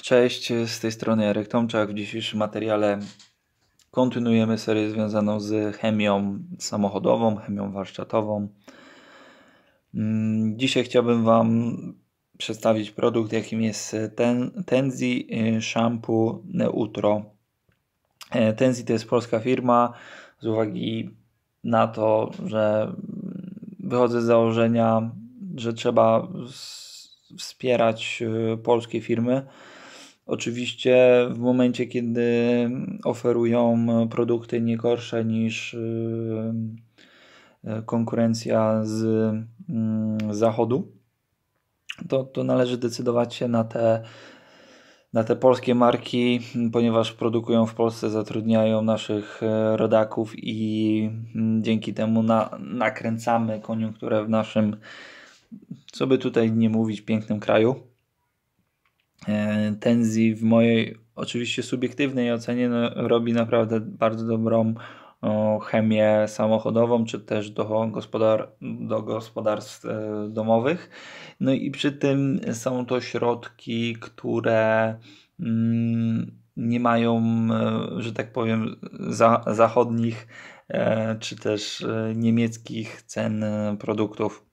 Cześć, z tej strony Jarek Tomczak. W dzisiejszym materiale kontynuujemy serię związaną z chemią samochodową, chemią warsztatową. Dzisiaj chciałbym Wam przedstawić produkt, jakim jest Tenzi Shampoo Neutro. Tenzi to jest polska firma. Z uwagi na to, że wychodzę z założenia, że trzeba wspierać polskie firmy. Oczywiście w momencie, kiedy oferują produkty nie gorsze niż konkurencja z zachodu, to należy decydować się na te polskie marki, ponieważ produkują w Polsce, zatrudniają naszych rodaków i dzięki temu nakręcamy koniunkturę w naszym, co by tutaj nie mówić, pięknym kraju. Tenzi w mojej oczywiście subiektywnej ocenie robi naprawdę bardzo dobrą chemię samochodową, czy też do gospodarstw domowych. No i przy tym są to środki, które nie mają, że tak powiem, zachodnich czy też niemieckich cen produktów.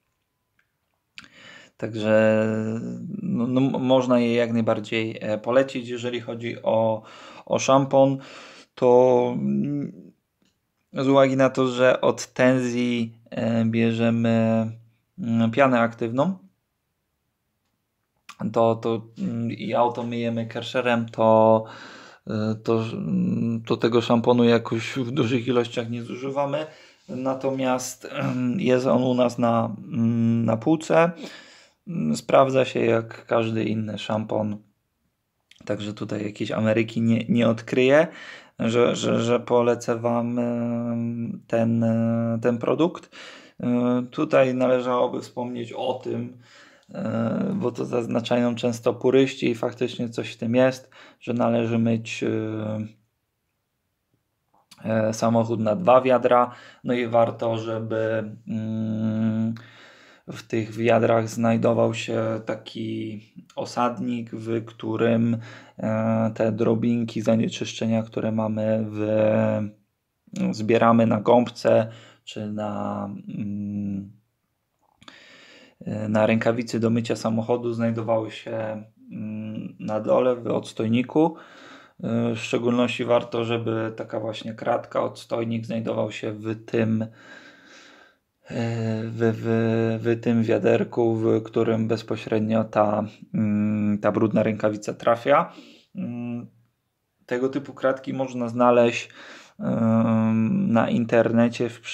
Także można je jak najbardziej polecić. Jeżeli chodzi o szampon, to z uwagi na to, że od Tenzi bierzemy pianę aktywną, i auto myjemy Kärcherem, to tego szamponu jakoś w dużych ilościach nie zużywamy. Natomiast jest on u nas na półce. Sprawdza się jak każdy inny szampon. Także tutaj jakiejś Ameryki nie odkryję, że polecę Wam ten produkt. Tutaj należałoby wspomnieć o tym, bo to zaznaczają często puryści i faktycznie coś w tym jest, że należy myć samochód na 2 wiadra. No i warto, żeby w tych wiadrach znajdował się taki osadnik, w którym te drobinki zanieczyszczenia, które mamy, zbieramy na gąbce czy na rękawicy do mycia samochodu, znajdowały się na dole w odstojniku. W szczególności warto, żeby taka właśnie kratka, odstojnik znajdował się w tym wiaderku, w którym bezpośrednio ta brudna rękawica trafia. Tego typu kratki można znaleźć na internecie w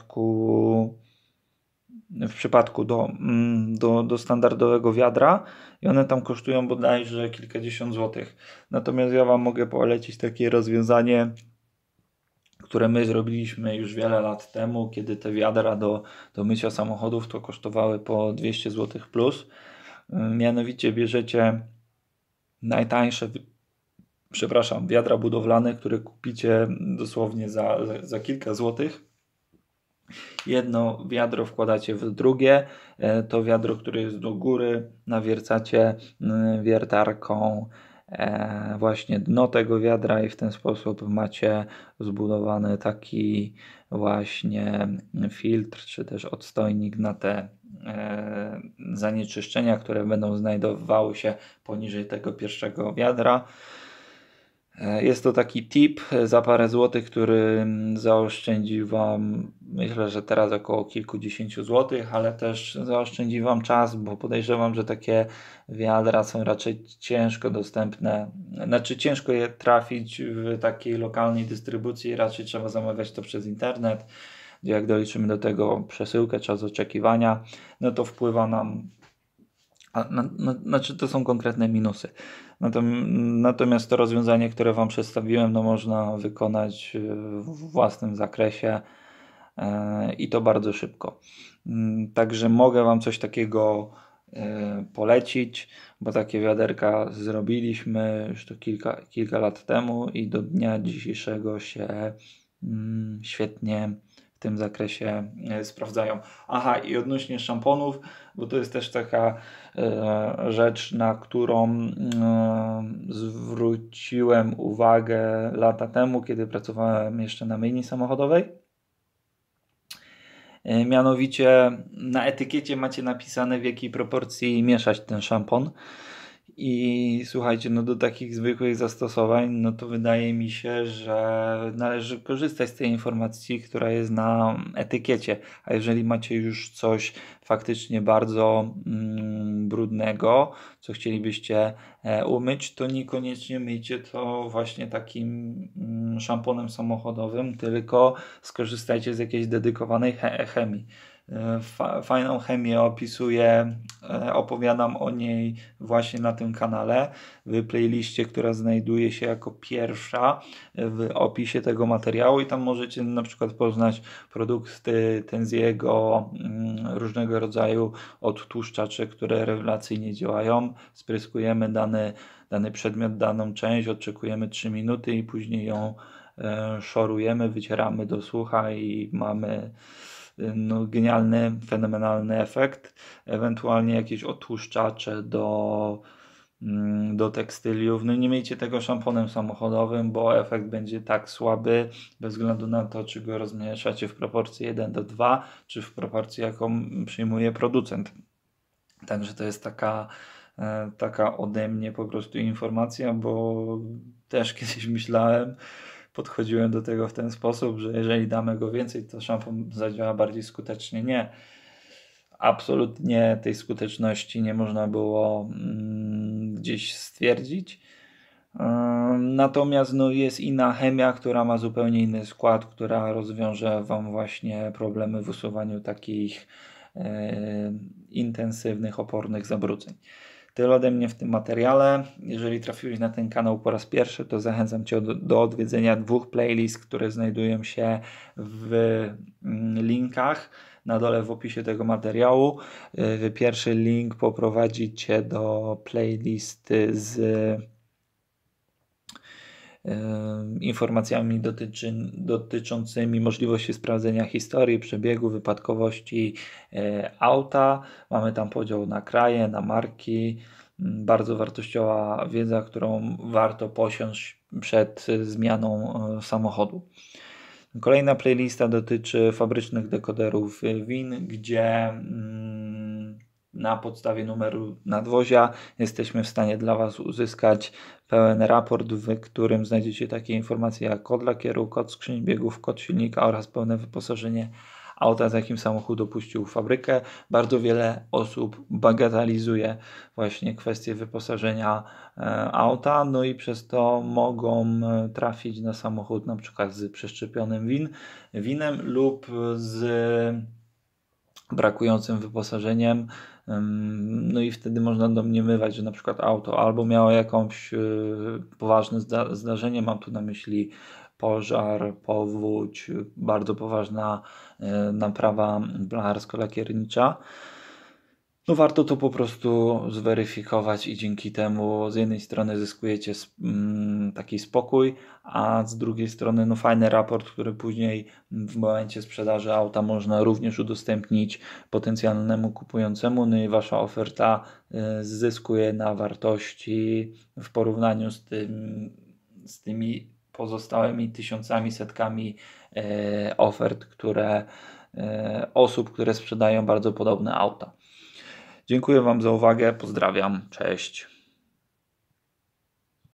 przypadku do standardowego wiadra i one tam kosztują bodajże kilkadziesiąt złotych. Natomiast ja Wam mogę polecić takie rozwiązanie, które my zrobiliśmy już wiele lat temu, kiedy te wiadra do mycia samochodów to kosztowały po 200 zł plus. Mianowicie bierzecie najtańsze wiadra budowlane, które kupicie dosłownie za kilka złotych. Jedno wiadro wkładacie w drugie, to wiadro, które jest do góry, nawiercacie wiertarką właśnie dno tego wiadra i w ten sposób macie zbudowany taki właśnie filtr, czy też odstojnik na te zanieczyszczenia, które będą znajdowały się poniżej tego pierwszego wiadra. Jest to taki tip za parę złotych, który zaoszczędzi Wam, myślę, że teraz około kilkudziesięciu złotych, ale też zaoszczędzi Wam czas, bo podejrzewam, że takie wiadra są raczej ciężko dostępne. Znaczy ciężko je trafić w takiej lokalnej dystrybucji, raczej trzeba zamawiać to przez internet, gdzie jak doliczymy do tego przesyłkę, czas oczekiwania, no to wpływa nam. Znaczy to są konkretne minusy. Natomiast to rozwiązanie, które Wam przedstawiłem, można wykonać w własnym zakresie i to bardzo szybko. Także mogę Wam coś takiego polecić, bo takie wiaderka zrobiliśmy już to kilka lat temu i do dnia dzisiejszego się świetnie w tym zakresie sprawdzają. Aha, i odnośnie szamponów, bo to jest też taka rzecz, na którą zwróciłem uwagę lata temu, kiedy pracowałem jeszcze na myjni samochodowej. Mianowicie na etykiecie macie napisane, w jakiej proporcji mieszać ten szampon. I słuchajcie, no do takich zwykłych zastosowań, no to wydaje mi się, że należy korzystać z tej informacji, która jest na etykiecie. A jeżeli macie już coś faktycznie bardzo brudnego, co chcielibyście umyć, to niekoniecznie myjcie to właśnie takim szamponem samochodowym, tylko skorzystajcie z jakiejś dedykowanej chemii. Fajną chemię opisuję, opowiadam o niej właśnie na tym kanale, w playliście, która znajduje się jako pierwsza w opisie tego materiału i tam możecie na przykład poznać produkty Tenziego, różnego rodzaju odtłuszczacze, które rewelacyjnie działają. Spryskujemy dany przedmiot, daną część, odczekujemy 3 minuty i później ją szorujemy, wycieramy do sucha i mamy genialny, fenomenalny efekt. Ewentualnie jakieś odtłuszczacze do tekstyliów. No nie miejcie tego szamponem samochodowym, bo efekt będzie tak słaby, bez względu na to, czy go rozmieszacie w proporcji 1:2, czy w proporcji, jaką przyjmuje producent. Także to jest taka ode mnie po prostu informacja, bo też kiedyś myślałem, podchodziłem do tego w ten sposób, że jeżeli damy go więcej, to szampon zadziała bardziej skutecznie. Nie. Absolutnie tej skuteczności nie można było gdzieś stwierdzić. Natomiast jest inna chemia, która ma zupełnie inny skład, która rozwiąże Wam właśnie problemy w usuwaniu takich intensywnych, opornych zabrudzeń. Tyle ode mnie w tym materiale. Jeżeli trafiłeś na ten kanał po raz pierwszy, to zachęcam Cię do odwiedzenia 2 playlist, które znajdują się w linkach na dole w opisie tego materiału. Pierwszy link poprowadzi Cię do playlisty z informacjami dotyczącymi możliwości sprawdzenia historii, przebiegu, wypadkowości auta. Mamy tam podział na kraje, na marki. Bardzo wartościowa wiedza, którą warto posiąść przed zmianą samochodu. Kolejna playlista dotyczy fabrycznych dekoderów win, gdzie na podstawie numeru nadwozia jesteśmy w stanie dla Was uzyskać pełen raport, w którym znajdziecie takie informacje jak kod lakieru, kod skrzyni biegów, kod silnika oraz pełne wyposażenie auta, z jakim samochód opuścił fabrykę. Bardzo wiele osób bagatelizuje właśnie kwestię wyposażenia auta, no i przez to mogą trafić na samochód na przykład z przeszczepionym winem lub z brakującym wyposażeniem. No i wtedy można domniemywać, że na przykład auto albo miało jakąś poważne zdarzenie, mam tu na myśli pożar, powódź, bardzo poważna naprawa blacharsko-lakiernicza. Warto to po prostu zweryfikować i dzięki temu z jednej strony zyskujecie taki spokój, a z drugiej strony fajny raport, który później w momencie sprzedaży auta można również udostępnić potencjalnemu kupującemu, no i Wasza oferta zyskuje na wartości w porównaniu z tymi pozostałymi tysiącami, setkami ofert, osób, które sprzedają bardzo podobne auta. Dziękuję Wam za uwagę, pozdrawiam, cześć.